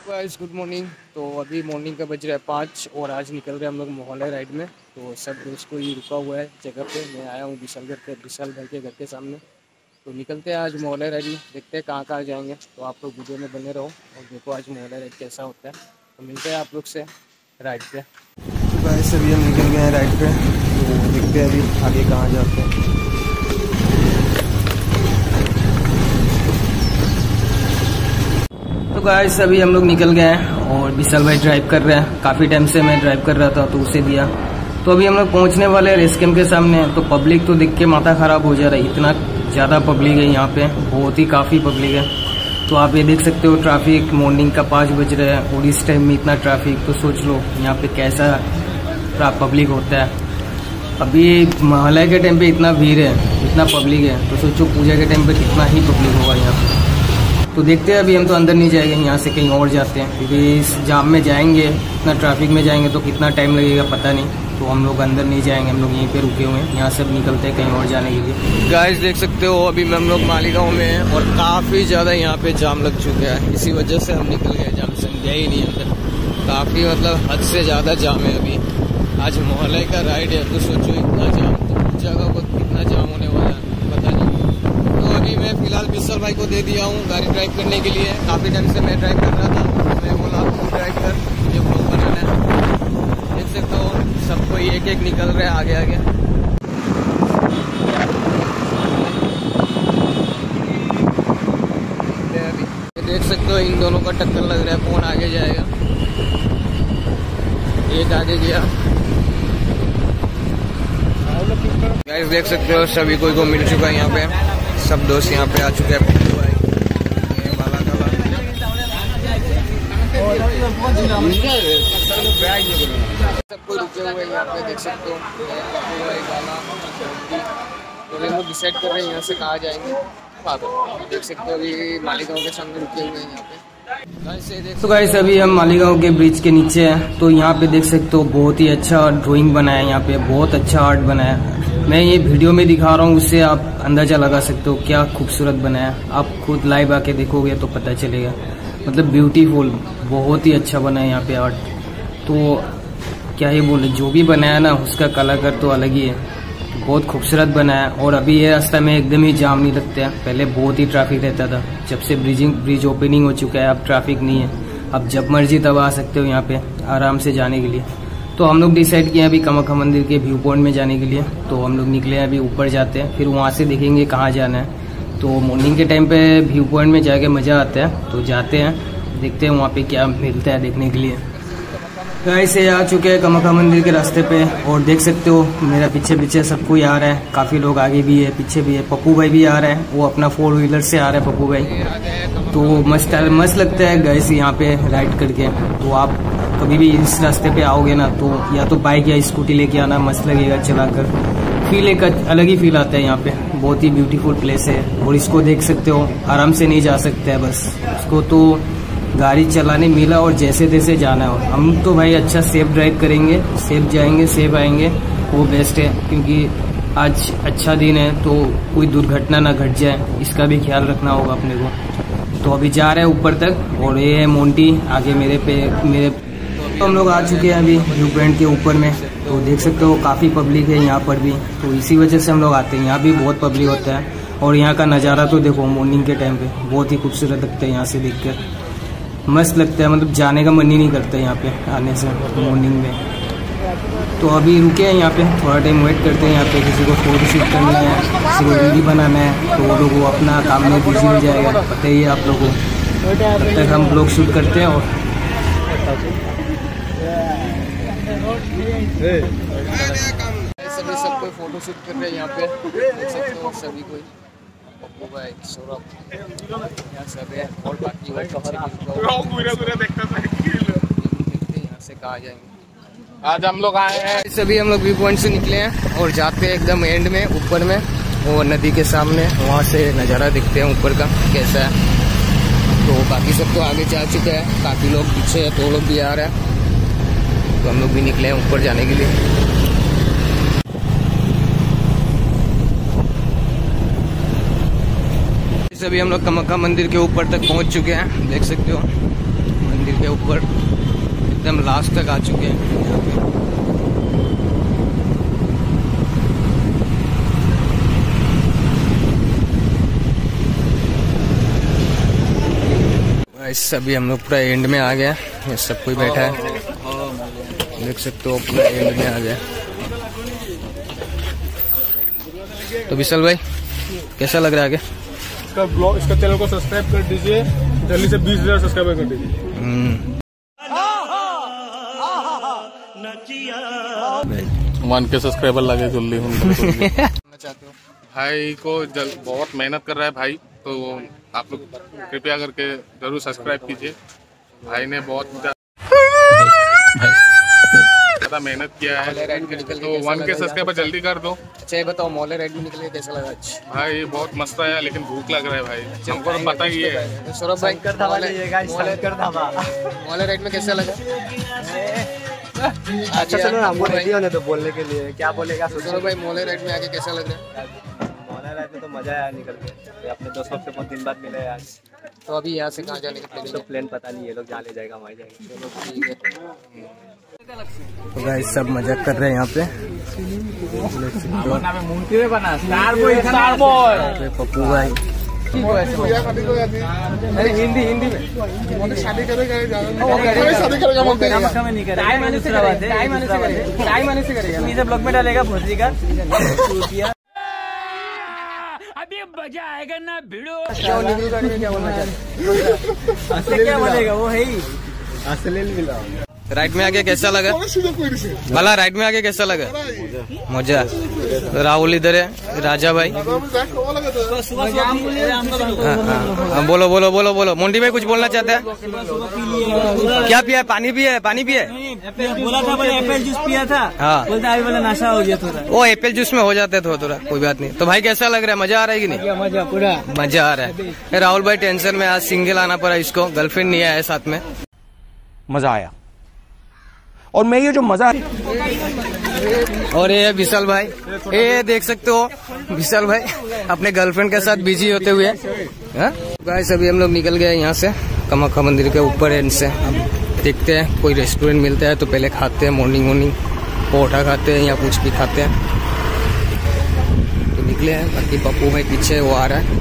Guys good morning. तो अभी morning का बज रहा है 5 और आज निकल रहे हैं हम लोग मोहल्ला राइड में। तो सब दोस्त को ही रुका हुआ है जगह पे। मैं आया हूँ विशाल भाई के घर के सामने। तो निकलते हैं आज मोहल्ला राइड में, देखते हैं कहाँ जाएंगे। तो आप लोग वीडियो में बने रहो और देखो आज मोहल्ला राइड कैसा होता है। तो मिलते हैं आप लोग से राइड पे। तो गाइस अभी हम निकल गए हैं राइड पे, तो देखते हैं अभी आगे कहाँ जाते हैं। तो गाइस अभी हम लोग निकल गए हैं और विशाल भाई ड्राइव कर रहे हैं। काफ़ी टाइम से मैं ड्राइव कर रहा था तो उसे दिया। तो अभी हम लोग पहुंचने वाले हैं रेस कैंप के सामने। तो पब्लिक तो देख के माथा ख़राब हो जा रहा है, इतना ज़्यादा पब्लिक है यहाँ पे, बहुत ही काफ़ी पब्लिक है। तो आप ये देख सकते हो ट्रैफिक, मॉर्निंग का 5 बज रहे हैं और इस टाइम में इतना ट्रैफिक। तो सोच लो यहाँ पे कैसा पब्लिक होता है। अभी मोहल्ले के टाइम पे इतना भीड़ है, इतना पब्लिक है, तो सोचो पूजा के टाइम पे कितना ही पब्लिक होगा यहाँ पे। तो देखते हैं, अभी हम तो अंदर नहीं जाएंगे, यहाँ से कहीं और जाते हैं क्योंकि इस जाम में जाएंगे, इतना ट्रैफिक में जाएंगे तो कितना टाइम लगेगा पता नहीं। तो हम लोग अंदर नहीं जाएंगे, हम लोग यहीं पे रुके हुए हैं। यहाँ से अब निकलते हैं कहीं और जाने के लिए। गाइस देख सकते हो अभी हम लोग मालीगांव में हैं और काफ़ी ज़्यादा यहाँ पे जाम लग चुका है। इसी वजह से हम निकल गए, जाम से गए ही नहीं अंदर। काफ़ी मतलब हद से ज़्यादा जाम है अभी। आज मोहल्ले का राइड है तो सोचो इतना जाम, तो जगह को कितना जाम होने वाला है पता नहीं। तो अभी मैं फिलहाल विशाल भाई को दे दिया हूँ गाड़ी ड्राइव करने के लिए। काफ़ी टाइम से मैं ड्राइव कर रहा था, मैं बोला आपको ड्राइव कर, मुझे ब्लॉग बनाना है। देख सकते हो सबको एक एक निकल रहे हैं आगे आगे। अभी देख सकते हो इन दोनों का टक्कर लग रहा है, कौन आगे जाएगा। एक आगे गया। गाइस देख सकते हो सभी कोई को मिल चुका है यहाँ पे, सब दोस्त यहाँ पे आ चुके हैं। सब कोई रुके हुए यहाँ पे देख सकते हो। तो हम लोग डिसाइड कर रहे हैं यहाँ से कहाँ जाएंगे। देख सकते हो अभी मालीगांव के सामने रुके हुए हैं यहाँ पे। तो गाइस अभी हम मालीगांव के ब्रिज के नीचे हैं। तो यहाँ पे देख सकते हो बहुत ही अच्छा ड्राइंग बनाया है, यहाँ पे बहुत अच्छा आर्ट बनाया है। मैं ये वीडियो में दिखा रहा हूँ, उससे आप अंदाजा लगा सकते हो क्या खूबसूरत बनाया है। आप खुद लाइव आके देखोगे तो पता चलेगा, मतलब ब्यूटीफुल, बहुत ही अच्छा बना है यहाँ पे आर्ट। तो क्या ही बोले, जो भी बनाया ना उसका कलाकार तो अलग ही है, बहुत खूबसूरत बनाया। और अभी ये रास्ता में एकदम ही जाम नहीं लगता है, पहले बहुत ही ट्रैफिक रहता था। जब से ब्रिज ओपनिंग हो चुका है अब ट्रैफिक नहीं है, अब जब मर्जी तब आ सकते हो यहाँ पे आराम से जाने के लिए। तो हम लोग डिसाइड किए अभी कामाख्या मंदिर के व्यू पॉइंट में जाने के लिए। तो हम लोग निकले हैं, अभी ऊपर जाते हैं, फिर वहाँ से देखेंगे कहाँ जाना है। तो मॉर्निंग के टाइम पे व्यू पॉइंट में जाके मज़ा आता है, तो जाते हैं, देखते हैं वहाँ पे क्या मिलता है देखने के लिए। गाइस आ चुके हैं कामाख्या मंदिर के रास्ते पे और देख सकते हो मेरा पीछे पीछे सब कोई आ रहा है, काफ़ी लोग आगे भी है पीछे भी है। पप्पू भाई भी आ रहा है, वो अपना 4 व्हीलर से आ रहा है पप्पू भाई। तो मस्त लगता है गाइस यहाँ पे राइड करके। तो आप कभी भी इस रास्ते पे आओगे ना तो या तो बाइक या स्कूटी लेके आना, मस्त लगेगा चलाकर। फील एक अलग ही फील आता है यहाँ पे, बहुत ही ब्यूटीफुल प्लेस है। और इसको देख सकते हो, आराम से नहीं जा सकते हैं, बस इसको तो गाड़ी चलाने मिला और जैसे तैसे जाना हो। हम तो भाई अच्छा सेफ ड्राइव करेंगे, सेफ जाएंगे सेफ आएंगे, वो बेस्ट है। क्योंकि आज अच्छा दिन है तो कोई दुर्घटना ना घट जाए, इसका भी ख्याल रखना होगा अपने को। तो अभी जा रहे हैं ऊपर तक और ये है मोंटी आगे मेरे। तो हम लोग आ चुके हैं अभी व्यू पॉइंट के ऊपर में। तो देख सकते हो काफ़ी पब्लिक है यहाँ पर भी, तो इसी वजह से हम लोग आते हैं। यहाँ भी बहुत पब्लिक होता है और यहाँ का नज़ारा तो देखो मॉर्निंग के टाइम पे बहुत ही खूबसूरत लगता है। यहाँ से देख कर मस्त लगता है, मतलब जाने का मन ही नहीं करता यहाँ पे आने से मॉर्निंग में। तो अभी रुके हैं यहाँ पे, थोड़ा टाइम वेट करते हैं यहाँ पे। किसी को फोटो शूट करना है, किसी को वीडियो बनाना है, तो वो लोग अपना काम में बिजी हो जाएगा, पता ही है आप लोगों को। तब तक हम ब्लॉग शूट करते हैं और सभी सब कोई फोटो शूट कर रहे हैं यहाँ पे, देख सकते हो सभी कोई। पप्पू भाई, सौरभ, यहाँ सब है और बाकी यहाँ से कहाँ जाएंगे। आज हम लोग आए हैं, सभी हम लोग व्यू पॉइंट से निकले हैं और जाते हैं एकदम एंड में ऊपर में, वो नदी के सामने, वहाँ से नज़ारा दिखते हैं ऊपर का कैसा है। तो बाकी सब तो आगे जा चुके हैं, काफ़ी लोग पीछे है, तो लोग भी आ रहे हैं। तो हम लोग भी निकले हैं ऊपर जाने के लिए। अभी हम लोग कामाख्या मंदिर के ऊपर तक पहुंच चुके हैं, देख सकते हो मंदिर मंदिर के ऊपर एकदम लास्ट तक आ चुके हैं यहाँ पे। अभी हम लोग पूरा एंड में आ गए, ये सब कोई बैठा है, देख सकते हो पूरा एंड में आ गया। तो विशाल भाई कैसा लग रहा है आगे? इसका चैनल को सब्सक्राइब कर दीजिए, जल्दी से 20,000 सब्सक्राइबर कर दीजिए। 1K सब्सक्राइबर लगे जल्दी भाई को बहुत मेहनत कर रहा है भाई, तो आप लोग कृपया करके जरूर सब्सक्राइब कीजिए। भाई ने बहुत ज्यादा मेहनत किया है, तो 1K सब्सक्राइबर जल्दी कर दो। अच्छा ये बताओ मॉले राइड में निकले कैसा लगा आज? भाई बहुत मस्त है, लेकिन भूख लग रहा है भाई, हमको तो पता ही है। सौरभ भाई मॉले राइड में कैसा लगा? अच्छा चलो ना, हमको रेडी होने तो बोलने के लिए क्या बोलेगा। सौरभ भाई मॉले राइड में आके कैसा लग रहा है? मॉले राइड में तो मजा आया निकल के, अपने दोस्तों से बहुत दिन बाद मिले आज। तो अभी यहाँ से कहाँ जाने के प्लान? तो प्लान पता नहीं है, लोग जहाँ ले जाएगा वहीं जाएंगे। चलो ठीक है। तो गाइस सब मजाक कर रहे हैं यहाँ पे, पप्पू भाई हिंदी में शादी करेगा, ब्लॉग में डालेगा भोसड़ी का। अभी मजा आएगा ना भिड़ो। क्या बोलना चाहते? क्या बोलेगा वो है ही असलील मिला। राइड में आके कैसा लगा? भला राइड में आके कैसा लगा? मजा। राहुल इधर है, राजा भाई। बोलो बोलो बोलो बोलो। मोंटी भाई कुछ बोलना चाहते हैं? क्या पिया है? पानी भी है? पानी भी है? बोला था बोले एप्पल जूस पिया था। हाँ बोलता है बोला नशा हो गया थोड़ा। वो एप्पल जूस में हो जाते थे थोड़ा, कोई बात नहीं। तो भाई कैसा लग रहा है? मजा आ रहा है कि नहीं? मजा पूरा मजा आ रहा है। राहुल भाई टेंशन में, आज सिंगल आना पड़ा इसको, गर्लफ्रेंड नहीं आया साथ में। मजा आया, और मैं ये जो मजा और ये विशाल भाई, ये देख सकते हो विशाल भाई अपने गर्लफ्रेंड के साथ बिजी होते हुए। गाइस अभी हम लोग निकल गए यहाँ से, कामाख्या मंदिर के ऊपर एंड से। अब देखते हैं कोई रेस्टोरेंट मिलता है तो पहले खाते हैं, मॉर्निंग परोठा खाते हैं या कुछ भी खाते हैं। तो निकले हैं, बाकी पप्पू भाई पीछे वो आ रहा है।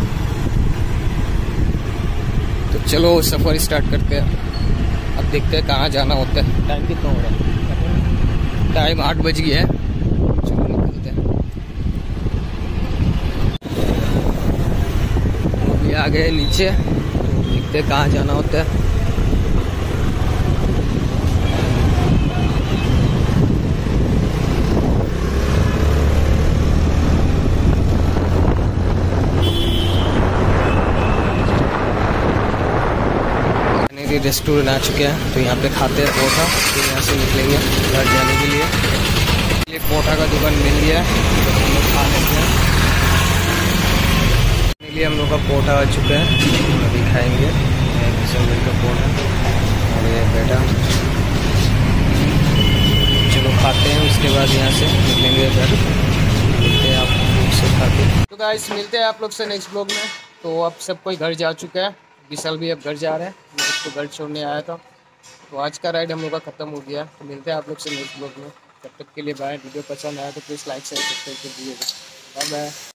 तो चलो सफर स्टार्ट करते हैं। अब देखते हैं कहाँ जाना होता है। टाइम कितना हो रहा है? टाइम 8 बज गया है। चलो निकलते हैं। अभी आ गए नीचे, देखते हैं कहाँ जाना होता है। रेस्टोरेंट आ चुके हैं, तो यहाँ पे खाते हैं परोठा, फिर यहाँ से निकलेंगे घर जाने के लिए। परोठा का दुकान मिल गया है, तो हम लोग खा लेते हैं। इसलिए हम लोग का परोठा आ चुका है, अभी खाएंगे का परोठा। और ये बेटा चलो खाते हैं, उसके बाद यहाँ से निकलेंगे घर। मिलते हैं आप लोग से खाते। तो गाइस मिलते हैं आप लोग से नेक्स्ट ब्लॉग में। तो अब सब कोई घर जा चुका है, विशाल भी अब घर जा रहे हैं, मैं उसको घर छोड़ने आया था। तो आज का राइड हम लोग का ख़त्म हो गया। तो मिलते हैं आप लोग से नेक्स्ट ब्लॉग में, तब तक के लिए बाय। वीडियो पसंद आया तो प्लीज़ लाइक शेयर सब्सक्राइब कर दीजिएगा। Bye bye.